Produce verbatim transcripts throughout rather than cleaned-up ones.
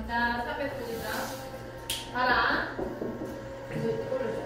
자, 삼백구 장. 봐라. 올려줘.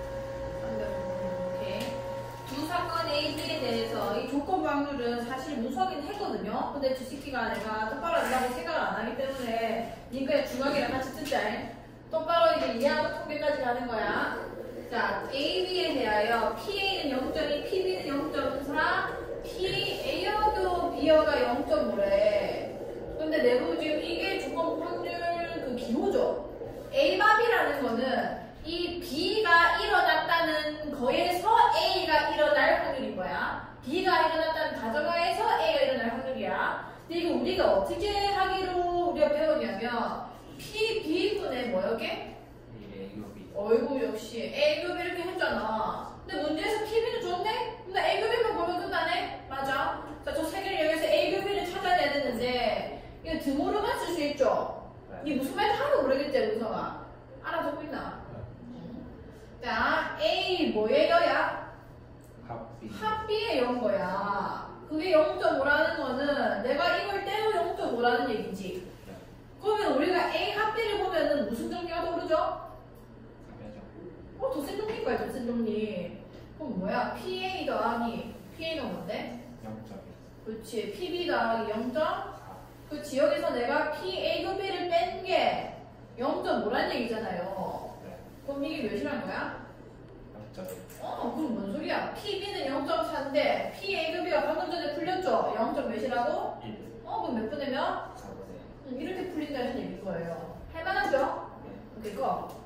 오케이. 두 사건 A, B에 대해서 이 조건 확률은 사실 무수하긴 했거든요. 근데 저 새끼가 내가 똑바로 한다고 생각을 안 하기 때문에 니 그냥 중학이랑 같이 듣자. 똑바로 이제 이해하고 통계까지 가는 거야. 자, A, B에 대하여 PA는 영 점 이, PB는 영 점 사, PA여도 B여가 영 점 오래. 근데 내부 지금 이게 조건 확률 그 기호죠. A밥이라는 거는 이 B가 일어났다는 거에서 A가 일어날 확률인 거야. B가 일어났다는 가정하에서 A가 일어날 확률이야. 근데 이거 우리가 어떻게 하기로 우리가 배웠냐면 P, B분의 뭐였게? 어이구 역시 A급 이렇게 했잖아. 근데 문제에서 P, B는 줬네? 근데 A급이면 보면 끝나네? 맞아. 자, 저 세 개를 여기서 A급, B를 찾아내야 되는데 이거 드모르만 쓸 수 있죠? 이게 무슨 말인지 하나도 모르겠지, 은성아? 알아듣고 있나? 자, A 뭐예요야? 합비. 합비에 영 거야. 그게 영 점 오라는 거는 내가 이걸 떼도 영 점 오라는 얘기지. 그러면 우리가 A 합비를 보면은 무슨 정리가 떠오르죠? 어, 더 센 정리인 거야, 더 센 정리. 그럼 뭐야? 피에이 더하기 피에이가 뭔데? 영 점 이. 그렇지. 피비 더하기 영 점 사. 그렇지. 여기서 내가 피에이, B를 뺀 게 영 점 오란 얘기잖아요. 네. 그럼 이게 몇이란 거야? 영 점 일. 어, 그럼 뭔 소리야? 피비는 영 점 사인데 피에이, B가 방금 전에 풀렸죠? 영 점 몇이라고? 일. 어, 그럼 몇 분이면? 사 분의 음, 이렇게 풀린다는 얘기인 거예요. 할만하죠? 네. 오케이, 거.